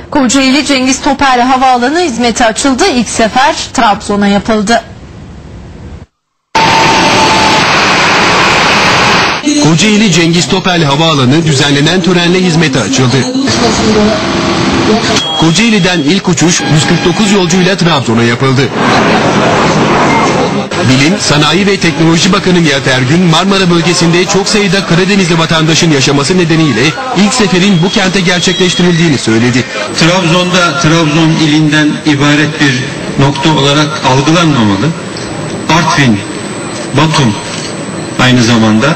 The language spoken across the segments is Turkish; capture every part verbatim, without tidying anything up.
Kocaeli Cengiz Topel Havaalanı hizmete açıldı. İlk sefer Trabzon'a yapıldı. Kocaeli Cengiz Topel Havaalanı düzenlenen törenle hizmete açıldı. Kocaeli'den ilk uçuş yüz kırk dokuz yolcuyla Trabzon'a yapıldı. Bilim, Sanayi ve Teknoloji Bakanı Nihat Ergün, Marmara bölgesinde çok sayıda Karadenizli vatandaşın yaşaması nedeniyle ilk seferin bu kente gerçekleştirildiğini söyledi. Trabzon'da Trabzon ilinden ibaret bir nokta olarak algılanmamalı. Artvin, Batum aynı zamanda,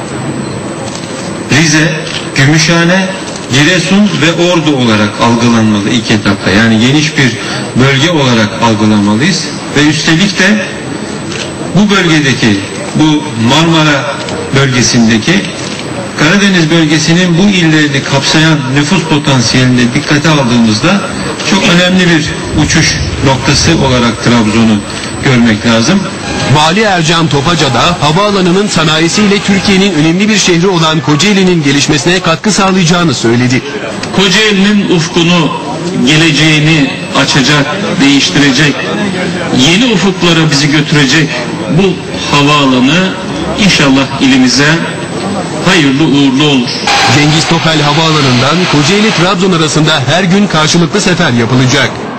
Rize, Gümüşhane, Giresun ve Ordu olarak algılanmalı ilk etapta. Yani geniş bir bölge olarak algılamalıyız. Ve üstelik de bu bölgedeki, bu Marmara bölgesindeki Karadeniz bölgesinin bu illerini kapsayan nüfus potansiyelini dikkate aldığımızda çok önemli bir uçuş noktası olarak Trabzon'u görmek lazım. Vali Ercan Topaca da havaalanının sanayisiyle Türkiye'nin önemli bir şehri olan Kocaeli'nin gelişmesine katkı sağlayacağını söyledi. Kocaeli'nin ufkunu, geleceğini açacak, değiştirecek, yeni ufuklara bizi götürecek bu havaalanı inşallah ilimize hayırlı uğurlu olur. Cengiz Topel Havaalanı'ndan Kocaeli-Trabzon arasında her gün karşılıklı sefer yapılacak.